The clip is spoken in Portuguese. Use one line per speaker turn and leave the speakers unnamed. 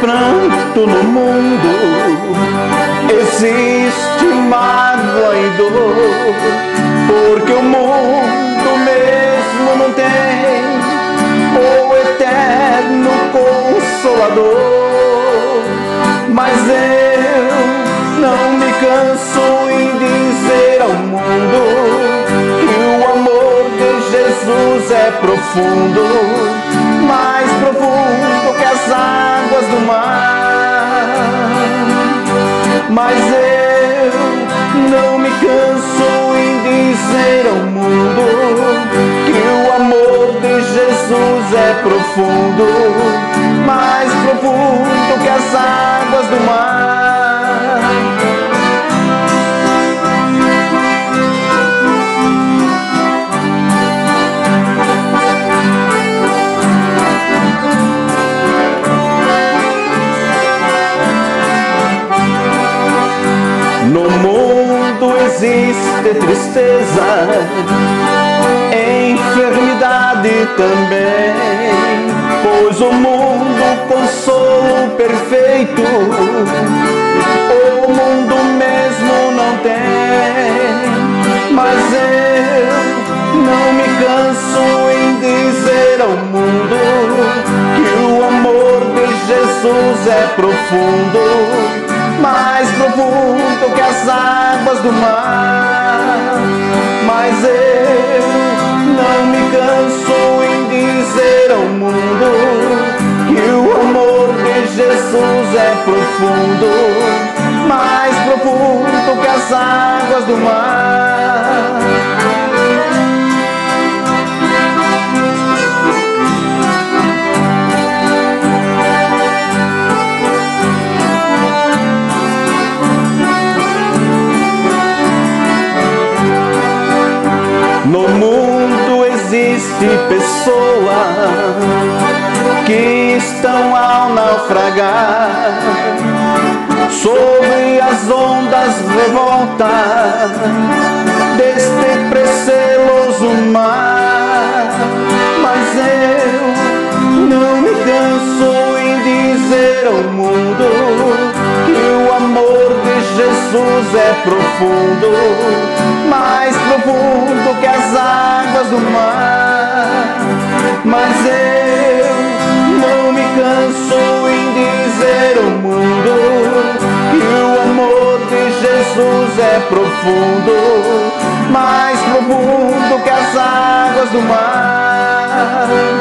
pranto no mundo, existe mágoa e dor, porque o mundo mesmo não tem o eterno Consolador. Mas eu não me canso em dizer ao mundo que o amor de Jesus é profundo, mais profundo que as águas do mar. Mas eu não me canso em dizer ao mundo que o amor de Jesus é profundo, mais profundo que as águas do mar. No mundo existe tristeza, enfermidade também, pois o mundo consolo perfeito o mundo mesmo não tem. Mas eu não me canso em dizer ao mundo que o amor de Jesus é profundo, mais profundo que as águas do mar. Mas eu não me canso em dizer ao mundo que o amor de Jesus é profundo, mais profundo que as águas do mar. No mundo existe pessoas que estão ao naufragar sobre as ondas revoltas deste preceloso mar. Mas eu não me canso em dizer ao mundo que o amor de Jesus é profundo, mais profundo que as águas do mar. Mas eu não me canso em dizer ao mundo que o amor de Jesus é profundo, mais profundo que as águas do mar.